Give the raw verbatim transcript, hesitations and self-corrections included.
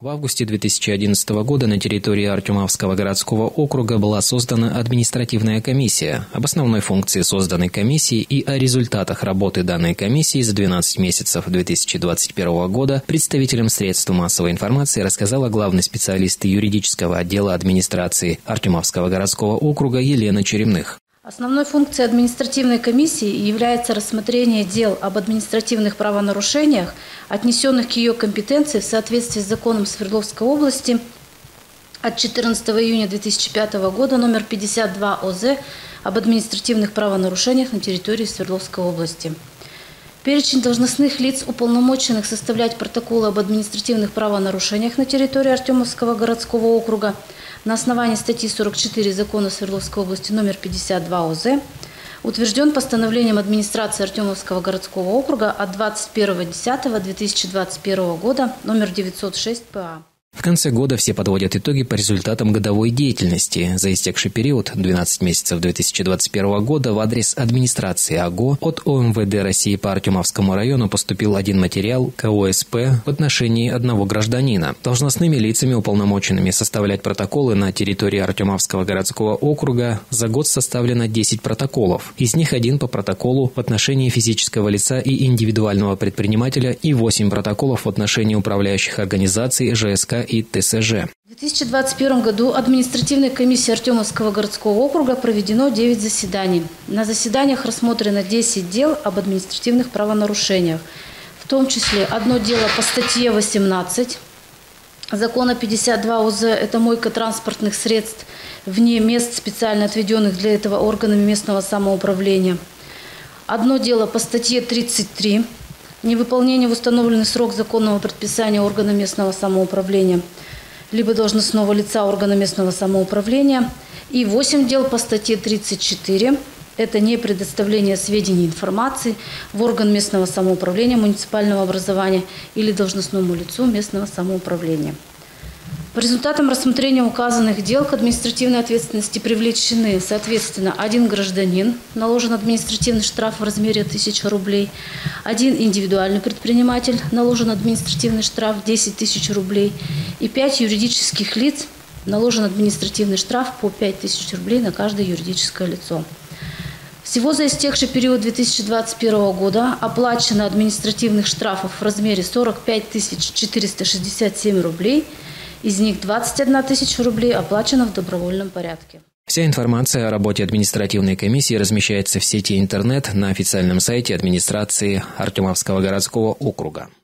В августе две тысячи одиннадцатого года на территории Артемовского городского округа была создана административная комиссия. Об основной функции созданной комиссии и о результатах работы данной комиссии за двенадцать месяцев две тысячи двадцать первого года представителям средств массовой информации рассказала главный специалист юридического отдела администрации Артемовского городского округа Елена Черемных. Основной функцией административной комиссии является рассмотрение дел об административных правонарушениях, отнесенных к ее компетенции в соответствии с законом Свердловской области от четырнадцатого июня две тысячи пятого года номер пятьдесят два О З об административных правонарушениях на территории Свердловской области. Перечень должностных лиц, уполномоченных составлять протоколы об административных правонарушениях на территории Артемовского городского округа на основании статьи сорок четыре Закона Свердловской области номер пятьдесят два О З, утвержден постановлением администрации Артемовского городского округа от двадцать первого десятого две тысячи двадцать первого года номер девятьсот шесть П А. В конце года все подводят итоги по результатам годовой деятельности. За истекший период, двенадцать месяцев две тысячи двадцать первого года, в адрес администрации А Г О от О М В Д России по Артемовскому району поступил один материал К О С П в отношении одного гражданина. Должностными лицами, уполномоченными составлять протоколы на территории Артемовского городского округа, за год составлено десять протоколов. Из них один по протоколу в отношении физического лица и индивидуального предпринимателя и восемь протоколов в отношении управляющих организаций Ж С К и Т С Ж. В две тысячи двадцать первом году административной комиссией Артемовского городского округа проведено девять заседаний. На заседаниях рассмотрено десять дел об административных правонарушениях, в том числе одно дело по статье восемнадцать Закона пятьдесят два О З – это мойка транспортных средств вне мест, специально отведенных для этого органами местного самоуправления. Одно дело по статье тридцать три невыполнение в установленный срок законного предписания органа местного самоуправления либо должностного лица органа местного самоуправления, и восемь дел по статье тридцать четыре это не предоставление сведений и информации в орган местного самоуправления, муниципального образования или должностному лицу местного самоуправления. По результатам рассмотрения указанных дел к административной ответственности привлечены, соответственно, один гражданин, наложен административный штраф в размере тысячи рублей, один индивидуальный предприниматель, наложен административный штраф десять тысяч рублей, и пять юридических лиц, наложен административный штраф по пять тысяч рублей на каждое юридическое лицо. Всего за истекший период две тысячи двадцать первого года оплачено административных штрафов в размере сорок пять тысяч четыреста шестьдесят семь рублей, из них двадцать одна тысяча рублей оплачено в добровольном порядке. Вся информация о работе административной комиссии размещается в сети интернет на официальном сайте администрации Артемовского городского округа.